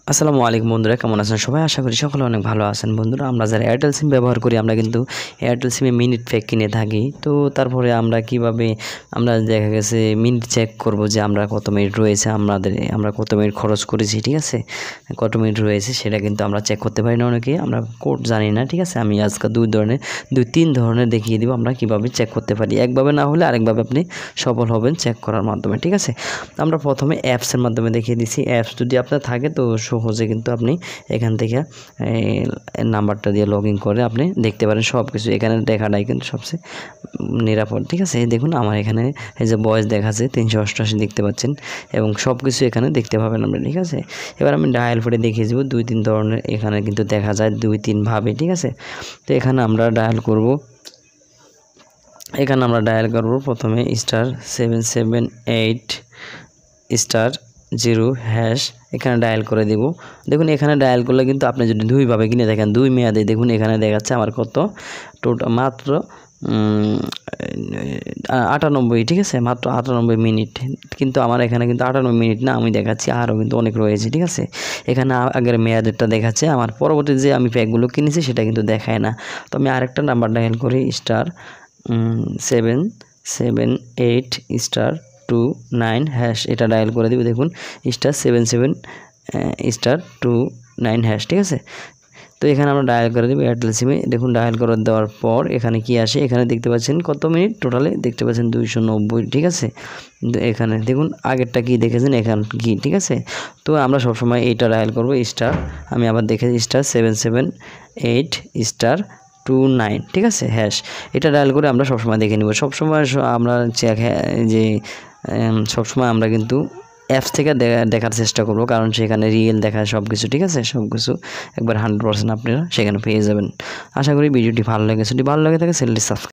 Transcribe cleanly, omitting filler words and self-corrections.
আসসালামু আলাইকুম বন্ধুরা, কেমন আছেন সবাই? আশা করি সকলে অনেক ভালো আছেন। বন্ধুরা, আমরা যারা এয়ারটেল সিম ব্যবহার করি আমরা কিন্তু এয়ারটেল সিমে মিনিট প্যাক কিনে থাকি। তো তারপরে আমরা কিভাবে দেখা গেছে মিনিট চেক করব যে আমরা কত মিনিট রয়েছে, আমরা কত মিনিট খরচ করেছি, ঠিক আছে, কত মিনিট রয়েছে সেটা কিন্তু আমরা চেক করতে পারি না, অনেকে আমরা কোড জানি না, ঠিক আছে। আমি আজকে দুই তিন ধরনের দেখিয়ে দিব আমরা কিভাবে চেক করতে পারি। একভাবে না হলে আরেকভাবে আপনি সফল হবেন চেক করার মাধ্যমে, ঠিক আছে। আমরা প্রথমে অ্যাপসের মাধ্যমে দেখিয়ে দিচ্ছি। অ্যাপস যদি আপনার থাকে তো সহজে কিন্তু আপনি এখান থেকে নাম্বারটা দিয়ে লগ ইন করে আপনি দেখতে পারেন সব কিছু। এখানে দেখাটাই কিন্তু সবচেয়ে নিরাপদ, ঠিক আছে। দেখুন আমার এখানে এই যে বয়স দেখাচ্ছে 388 দেখতে পাচ্ছেন, এবং সব কিছু এখানে দেখতে পাবেন আপনি, ঠিক আছে। এবার আমি ডায়াল করে দেখিয়ে দেবো দুই তিন ধরনের, এখানে কিন্তু দেখা যায় দুই তিন ভাবে, ঠিক আছে। তো এখানে আমরা ডায়াল করব, প্রথমে *778*0# এখানে ডায়াল করে দেব। দেখুন এখানে ডায়াল করলে কিন্তু আপনি যদি দুইভাবে কিনে দেখেন দুই মেয়াদে, দেখুন এখানে দেখাচ্ছে আমার কত টোটাল মাত্র 98, ঠিক আছে, মাত্র 98 মিনিট। কিন্তু আমার এখানে কিন্তু 98 মিনিট না, আমি দেখাচ্ছি আরও কিন্তু অনেক রয়েছে, ঠিক আছে। এখানে আগের মেয়াদেরটা দেখাচ্ছে, আমার পরবর্তী যে আমি প্যাকগুলো কিনেছি সেটা কিন্তু দেখায় না। তো আমি আরেকটা নাম্বার ডায়াল করি, *778*29#, এটা ডায়াল করে দিব। দেখুন *77*29#, ঠিক আছে। তো এখানে আমরা ডায়াল করে দেবো এয়ারটেল সিমে। দেখুন ডায়াল করে দেওয়ার পর এখানে কি আসে, এখানে দেখতে পাচ্ছেন কত মিনিট টোটালে দেখতে পাচ্ছেন 290, ঠিক আছে। এখানে দেখুন আগেরটা কি দেখেছেন, এখানে কি, ঠিক আছে। তো আমরা সবসময় এইটা ডায়াল করবো আমি আবার দেখে *778*29, ঠিক আছে, # এটা ডায়াল করে আমরা সবসময় দেখে নিব। সবসময় আমরা চেক সবসময় আমরা কিন্তু অ্যাপস থেকে দেখার চেষ্টা করব, কারণ সেখানে রিয়েল দেখায় সব কিছু, ঠিক আছে। সব কিছু একবার 100% আপনারা সেখানে পেয়ে যাবেন। আশা করি ভিডিওটি ভালো লেগেছে। যদি ভালো লাগে থাকে চ্যানেলটি সাবস্ক্রাইব